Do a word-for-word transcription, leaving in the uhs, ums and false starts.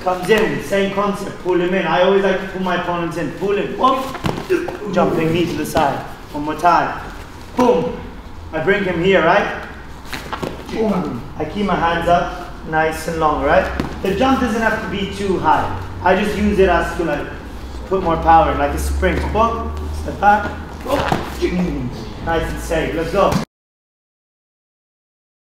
comes in, same concept, pull him in. I always like to pull my opponents in. Pull him, boom, jumping knee to the side. One more time, boom. I bring him here, right? Boom. I keep my hands up, nice and long, right? The jump doesn't have to be too high. I just use it as to like put more power, like a spring. Boom, step back, boom. Nice and safe. Let's go.